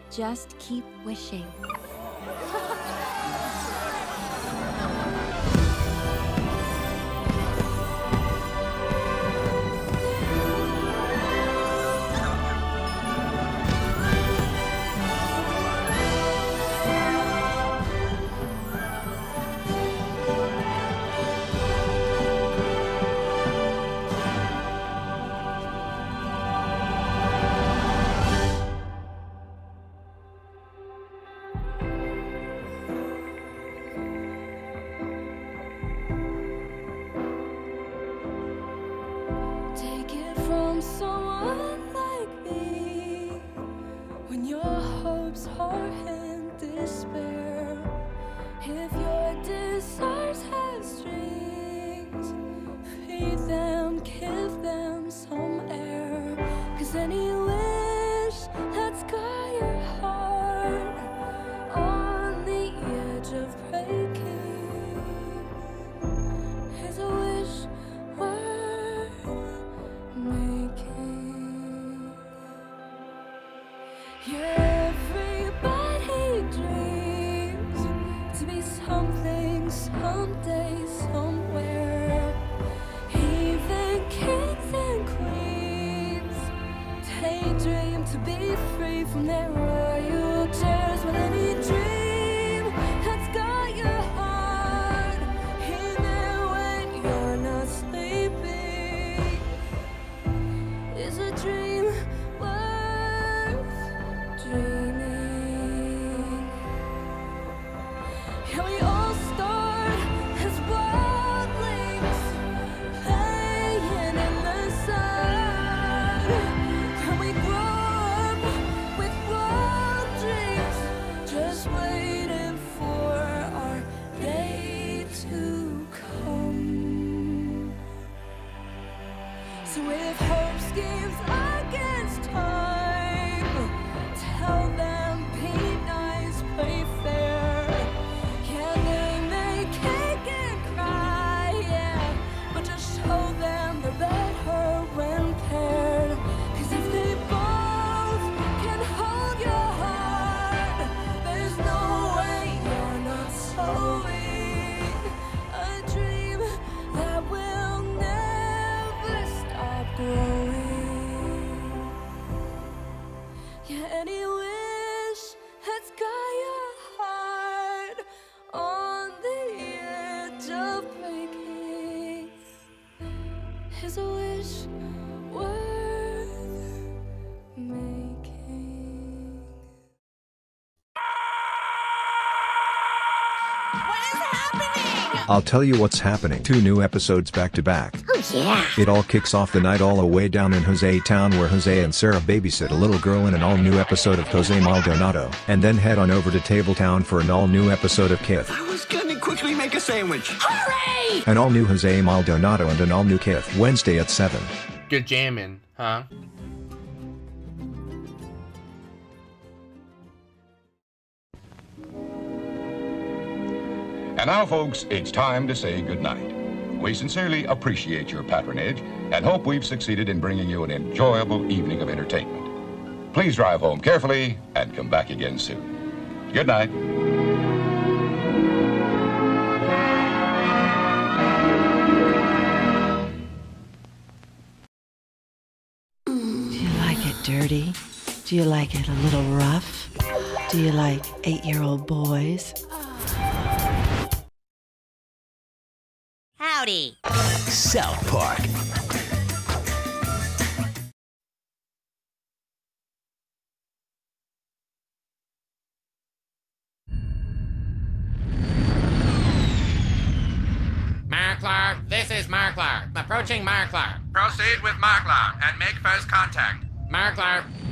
Just keep wishing. Someone like me, when your hopes are in despair, if your desires have strings, feed them, give them some air, 'cause any wish that's got your heart on the edge of breaking is a wish worth making. Yeah, everybody dreams to be something someday, somewhere. Even kings and queens daydream to be free from their royal chairs. But any dream that's got your heart in there when you're not sleeping is a dream worth dreaming. Yeah, we all start as wildlings playing in the sun. Then we grow up with wild dreams, just waiting for our day to come. So if hope schemes against time, tell them be nice, play fair. Yeah, they may kick and cry, yeah, but just show them they're better when paired. 'Cause if they both can hold your heart, there's no way you're not sowing a dream that will never stop growing. Yeah, any wish that's got your heart on the edge of breaking is a wish worth making. What is happening? I'll tell you what's happening. 2 new episodes back to back. Oh yeah. It all kicks off the night all the way down in Jose Town, where Jose and Sarah babysit a little girl in an all-new episode of Jose Maldonado, and then head on over to Tabletown for an all-new episode of Kith. I was gonna quickly make a sandwich. Hooray! An all-new Jose Maldonado and an all-new Kith, Wednesday at 7. Good jamming, huh? And now, folks, it's time to say goodnight. We sincerely appreciate your patronage and hope we've succeeded in bringing you an enjoyable evening of entertainment. Please drive home carefully and come back again soon. Good night. Do you like it dirty? Do you like it a little rough? Do you like 8-year-old boys? Howdy. South Park. Marklar, this is Marklar. Approaching Marklar. Proceed with Marklar and make first contact. Marklar,